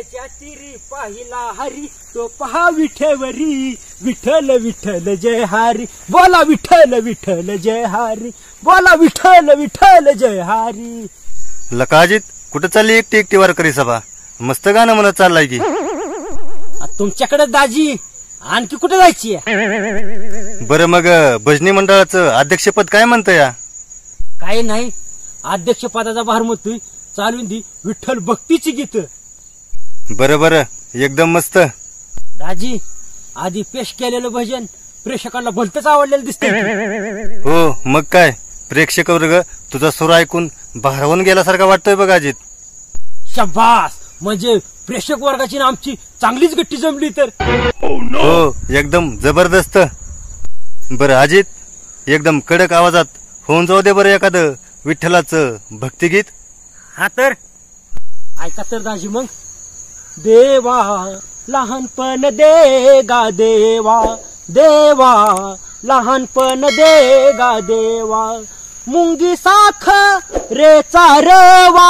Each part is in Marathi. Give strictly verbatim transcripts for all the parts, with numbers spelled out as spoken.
विठ्ठलच्या तिरी पाहिला हरी तो पहा विठेवरी विठ्ठल विठ्ठल जय हरी बोला विठ्ठल विठ्ठल जय हरी बोला विठ्ठल विठ्ठल जय हरी। लकाजित कुठं चालली एकटी एकटी वारकरी सभा मस्त गाणं म्हणत चाललाय की तुमच्याकडे दाजी आणखी कुठे जायची? बरं मग भजनी मंडळाचं अध्यक्षपद काय म्हणतं या? काही नाही अध्यक्ष पदाचा भार म्हणतोय चालून दी विठ्ठल भक्तीची गीत। बरं बरं एकदम मस्त। दाजी आधी पेश केलेलं भजन प्रेक्षकांना भलतच आवडलेलं दिसतंय। हो मग काय प्रेक्षक वर्ग तुझा सूर ऐकून भारावून गेल्यासारखा वाटतोय बघ अजित। शाबास म्हणजे प्रेक्षक वर्गाची ना आमची चांगलीच गट्टी जमली तर। हो एकदम जबरदस्त। बरं अजित एकदम कडक आवाजात होऊन जाऊ दे बरं एखादं विठ्ठलाचं भक्तिगीत। हा तर ऐका तर दाजी मग। देवा लहानपण दे गा देवा देवा लहानपण दे गा देवा मुंगी साख रे चारवा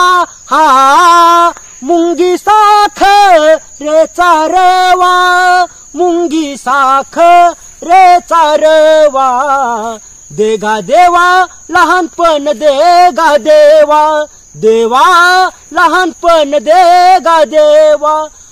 हा मुंगी साख रे चारवा मुंगी साख रे चारवा दे गा देवा लहानपण दे गा देवा देवा लहानपण दे गा देवा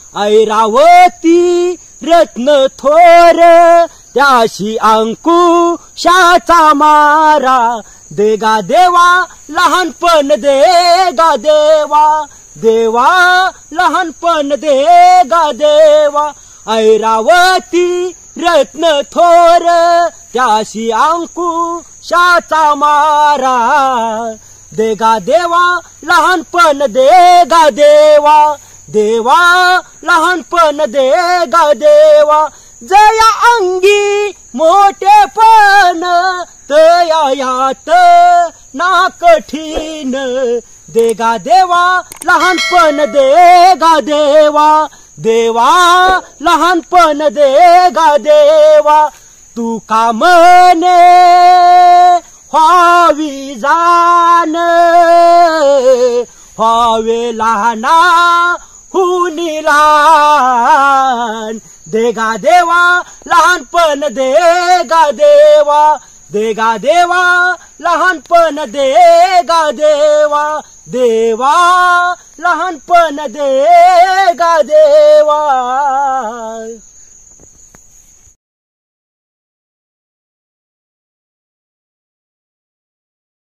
ऐरावती रत्न थोर त्याशी अंकुशाचा मारा दे गा देवा लहानपण दे गा देवा देवा लहानपण दे गा देवा ऐरावती रत्न थोर त्याशी अंकुशाचा मारा दे गा देवा लहानपण दे गा देवा देवा लहानपण दे गा देवा जया अंगी मोठेपण तया यात ना कठीण दे गा देवा लहानपण दे गा देवा देवा लहानपण दे गा देवा तू का म्हणे व्हावी जाण व्हावे लहाना हुनी लहान दे गा देवा लहानपण दे गा देवा दे गा देवा लहानपण दे गा देवा देवा लहानपण दे गा देवा।